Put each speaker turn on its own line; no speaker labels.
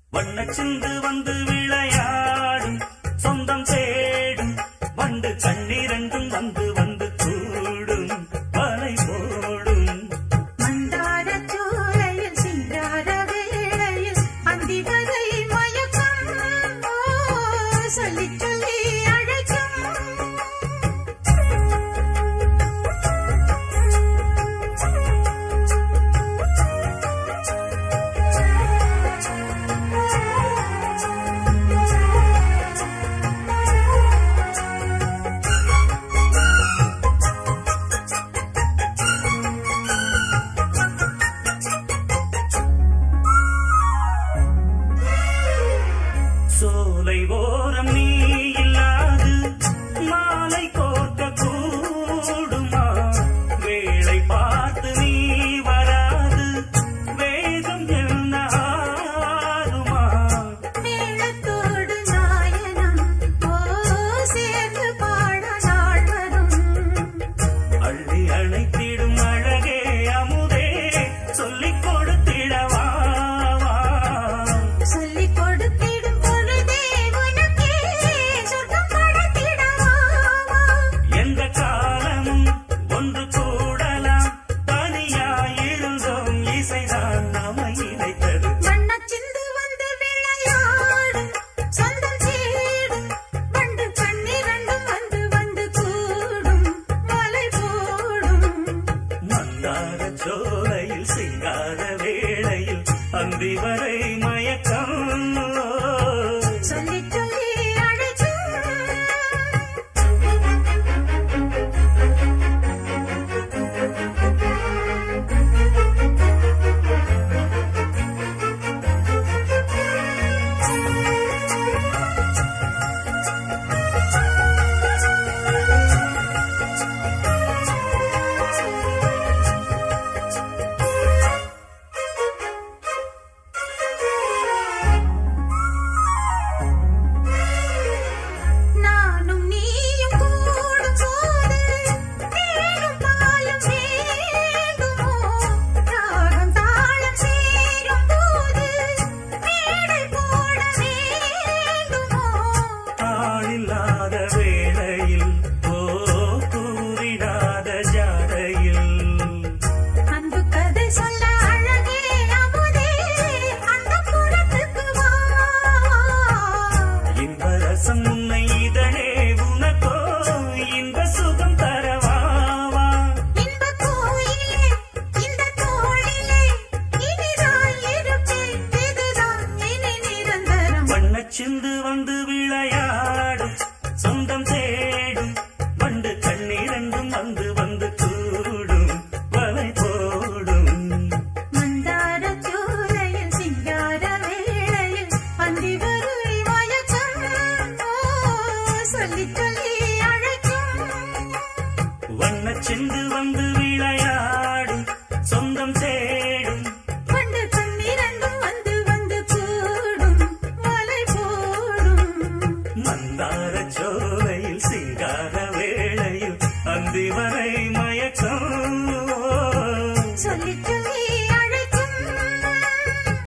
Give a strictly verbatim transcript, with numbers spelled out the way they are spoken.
வண்ணச்சிந்து வந்து விளையாடும் சொந்தம் தேடும் வண்டு கண்ணீரண்டும் வந்து வந்து கூடும் வலை போடும்
மந்தார சோலையில் சிங்கார வேளையில் அந்தி வரை மயக்கம் சொல்லி சொல்லி
சோலை ஓரம் நீ இல்லாது மாலை கோர்க்க கூடுமா வேளை பார்த்து நீ வராது வேகம் என்ன ஆகுமா
மேளத்தோடு நாயனம் ஓ சேர்ந்து பாட நாள் வரும்
அள்ளி அணைத்திடும் அழகே அமுதே சொல்லிக் கொடுத்திடவா
சொல்லிக் கொடுத்திடும் பொழுதே உனக்கே சொர்க்கம் படைத்திடவா
எந்த காலமும் ஒன்று கூடலாம் தனியாயிருந்தோம் இசைதான் நம்மை இணைத்தது
வண்ணச்சிந்து வந்து விளையாடும் சொந்தம் தேடும் வண்டு கண்ணிரண்டும் வந்து வந்து கூடும் வலை போடும்
மந்தார சோலையில் சிங்கார வேளையில் அந்தி வரை மயக்கம்
சொல்லி சொல்லி அழைக்கும் நானும் நீயும் கூடும் போது தேனும் பாலும் வேண்டுமோ ராகம் தாளம் சேரும் போது மேடை போட வேண்டுமோ
ஆளில்லாத வேளையில் ஓ கூறிடாத ஜாடையில்
அன்பு கதை சொல்ல அழகே அமுதே அந்த புறத்துக்கு வா
இன்ப ரசம் உன்னை இதழே உனக்கோ இன்ப சுகம் தரவாவா
இன்ப கோயிலே இந்த தோளிலே இனிதாய் இருப்பேன் இதுதான் இனி நிரந்தரம்
வண்ணச்சிந்து வந்து விளையாடும் சொந்தம் தேடும் வண்டு கண்ணீரண்டும் வந்து வந்து கூடும் வலை போடும்
மந்தார சோலையில் சிங்கார வேளையில் அந்தி வரை மயக்கம் சொல்லி சொல்லி அழைக்கும்
வண்ணச்சிந்து வந்து விளையாடும் சொந்தம் தேடும்
வண்டு கண்ணிரண்டும் வந்து வந்து கூடும் வலை போடும்
மந்தார